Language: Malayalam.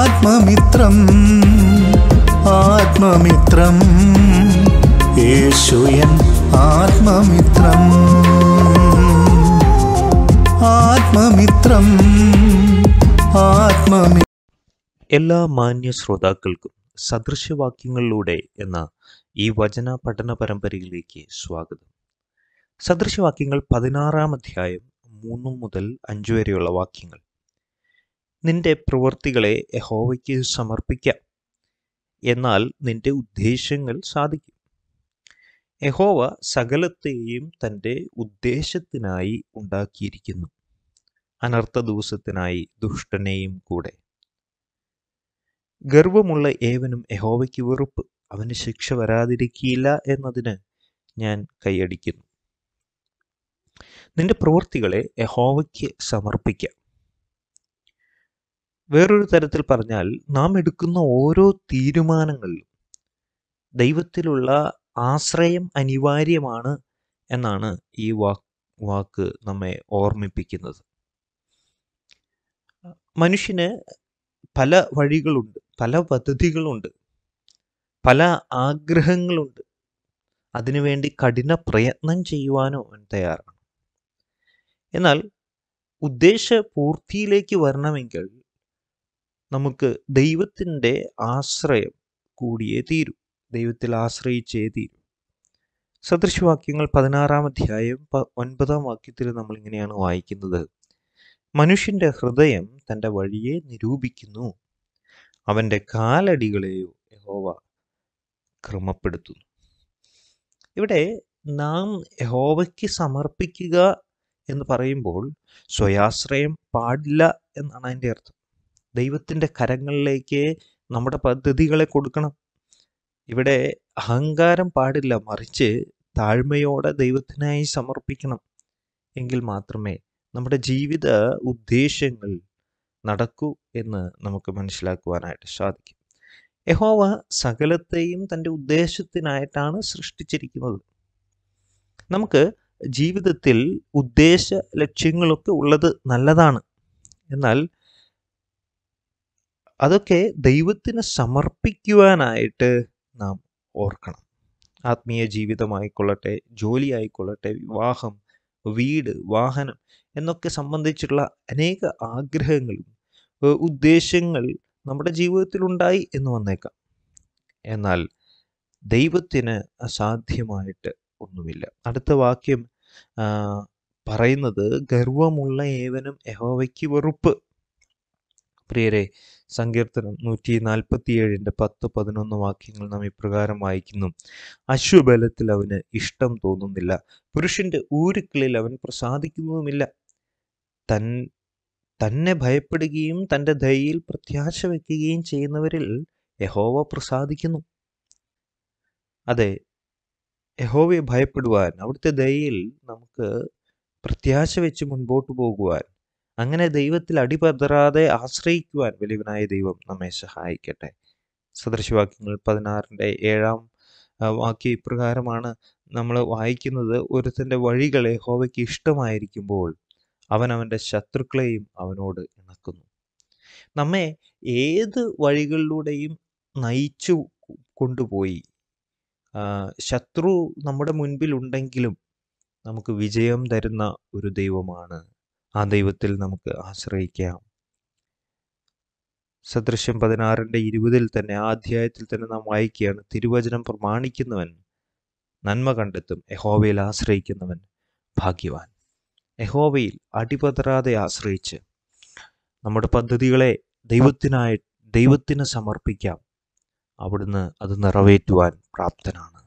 ആത്മമിത്രം ആത്മമിത്രം യേശുയൻ ആത്മമിത്രം ആത്മമിത്രം ആത്മമിത്രം. എല്ലാ മാന്യ ശ്രോതാക്കൾക്കും സദൃശവാക്യങ്ങളിലൂടെ എന്ന ഈ വചന പഠന പരമ്പരയിലേക്ക് സ്വാഗതം. സദൃശവാക്യങ്ങൾ 16-ാം അധ്യായം 3 മുതൽ 5 വരെയുള്ള വാക്യങ്ങൾ. നിന്റെ പ്രവൃത്തികളെ യഹോവയ്ക്ക് സമർപ്പിക്കാം, എന്നാൽ നിന്റെ ഉദ്ദേശങ്ങൾ സാധിക്കും. യഹോവ സകലത്തെയും തൻ്റെ ഉദ്ദേശത്തിനായി ഉണ്ടാക്കിയിരിക്കുന്നു, അനർത്ഥ ദിവസത്തിനായി ദുഷ്ടനെയും കൂടെ. ഗർവമുള്ള ഏവനും യഹോവയ്ക്ക് വെറുപ്പ്, അവന് ശിക്ഷ വരാതിരിക്കില്ല എന്നതിന് ഞാൻ കൈയടിക്കുന്നു. നിന്റെ പ്രവൃത്തികളെ യഹോവയ്ക്ക് സമർപ്പിക്കാം. വേറൊരു തരത്തിൽ പറഞ്ഞാൽ, നാം എടുക്കുന്ന ഓരോ തീരുമാനങ്ങളിലും ദൈവത്തിലുള്ള ആശ്രയം അനിവാര്യമാണ് എന്നാണ് ഈ വാക്ക് നമ്മെ ഓർമ്മിപ്പിക്കുന്നത്. മനുഷ്യന് പല വഴികളുണ്ട്, പല പദ്ധതികളുണ്ട്, പല ആഗ്രഹങ്ങളുണ്ട്. അതിനുവേണ്ടി കഠിന പ്രയത്നം ചെയ്യുവാനോ അവൻ തയ്യാറാണ്. എന്നാൽ ഉദ്ദേശപൂർത്തിയിലേക്ക് വരണമെങ്കിൽ നമുക്ക് ദൈവത്തിൻ്റെ ആശ്രയം കൂടിയേ തീരൂ, ദൈവത്തിൽ ആശ്രയിച്ചേ തീരൂ. സദൃശവാക്യങ്ങൾ 16-ാം അധ്യായം 9-ാം വാക്യത്തിൽ നമ്മൾ ഇങ്ങനെയാണ് വായിക്കുന്നത്: മനുഷ്യൻ്റെ ഹൃദയം തൻ്റെ വഴിയെ നിരൂപിക്കുന്നു, അവൻ്റെ കാലടികളെയോ യഹോവ ക്രമപ്പെടുത്തുന്നു. ഇവിടെ നാം യഹോവയ്ക്ക് സമർപ്പിക്കുക എന്ന് പറയുമ്പോൾ സ്വയാശ്രയം പാടില്ല എന്നാണ് അതിൻ്റെ അർത്ഥം. ദൈവത്തിൻ്റെ കരങ്ങളിലേക്ക് നമ്മുടെ പദ്ധതികളെ കൊടുക്കണം. ഇവിടെ അഹങ്കാരം പാടില്ല, മറിച്ച് താഴ്മയോടെ ദൈവത്തിനായി സമർപ്പിക്കണം. എങ്കിൽ മാത്രമേ നമ്മുടെ ജീവിത ഉദ്ദേശങ്ങൾ നടക്കൂ എന്ന് നമുക്ക് മനസ്സിലാക്കുവാനായിട്ട് സാധിക്കും. യഹോവ സകലത്തെയും തൻ്റെ ഉദ്ദേശത്തിനായിട്ടാണ് സൃഷ്ടിച്ചിരിക്കുന്നത്. നമുക്ക് ജീവിതത്തിൽ ഉദ്ദേശ ലക്ഷ്യങ്ങളൊക്കെ ഉള്ളത് നല്ലതാണ്. എന്നാൽ അതൊക്കെ ദൈവത്തിന് സമർപ്പിക്കുവാനായിട്ട് നാം ഓർക്കണം. ആത്മീയ ജീവിതമായിക്കൊള്ളട്ടെ, ജോലി ആയിക്കൊള്ളട്ടെ, വിവാഹം, വീട്, വാഹനം എന്നൊക്കെ സംബന്ധിച്ചുള്ള അനേക ആഗ്രഹങ്ങളും ഉദ്ദേശങ്ങൾ നമ്മുടെ ജീവിതത്തിലുണ്ടായി എന്ന് വന്നേക്കാം. എന്നാൽ ദൈവത്തിന് അസാധ്യമായിട്ട് ഒന്നുമില്ല. അടുത്ത വാക്യം പറയുന്നത്, ഗർവമുള്ള ഏവനും യഹോവയ്ക്ക് വെറുപ്പ്. പ്രിയരെ, സങ്കീർത്തനം 147-ന്റെ 10-11 വാക്യങ്ങൾ നാം ഇപ്രകാരം വായിക്കുന്നു: അശ്വബലത്തിൽ അവന് ഇഷ്ടം തോന്നുന്നില്ല, പുരുഷന്റെ ഊരുക്കളിൽ അവൻ പ്രസാദിക്കുന്നതുമില്ല. തന്നെ ഭയപ്പെടുകയും തൻ്റെ ദയയിൽ പ്രത്യാശ വയ്ക്കുകയും ചെയ്യുന്നവരിൽ യഹോവ പ്രസാദിക്കുന്നു. അതെ, യഹോവയെ ഭയപ്പെടുവാൻ, അവിടുത്തെ ദയയിൽ നമുക്ക് പ്രത്യാശ വെച്ച് മുൻപോട്ട് പോകുവാൻ, അങ്ങനെ ദൈവത്തിൽ അടിപതറാതെ ആശ്രയിക്കുവാൻ വലിയവനായ ദൈവം നമ്മെ സഹായിക്കട്ടെ. സദൃശവാക്യങ്ങൾ 16-ന്റെ 7-ാം വാക്യം ഇപ്രകാരമാണ് നമ്മൾ വായിക്കുന്നത്: ഒരുത്തൻ്റെ വഴികൾ യഹോവയ്ക്ക് ഇഷ്ടമായിരിക്കുമ്പോൾ അവൻ അവൻ്റെ ശത്രുക്കളെയും അവനോട് ഇണക്കുന്നു. നമ്മെ ഏത് വഴികളിലൂടെയും നയിച്ചു കൊണ്ടുപോയി ശത്രു നമ്മുടെ മുൻപിൽ ഉണ്ടെങ്കിലും നമുക്ക് വിജയം തരുന്ന ഒരു ദൈവമാണ്. ആ ദൈവത്തിൽ നമുക്ക് ആശ്രയിക്കാം. സദൃശ്യം 16-ന്റെ 20-ൽ തന്നെ, ആ അധ്യായത്തിൽ തന്നെ നാം വായിക്കുകയാണ്: തിരുവചനം പ്രമാണിക്കുന്നവൻ നന്മ കണ്ടെത്തും, യഹോവയിൽ ആശ്രയിക്കുന്നവൻ ഭാഗ്യവാൻ. യഹോവയിൽ അടിപതറാതെ ആശ്രയിച്ച് നമ്മുടെ പദ്ധതികളെ ദൈവത്തിന് സമർപ്പിക്കാം. അവിടുന്ന് അത് നിറവേറ്റുവാൻ പ്രാപ്തനാണ്.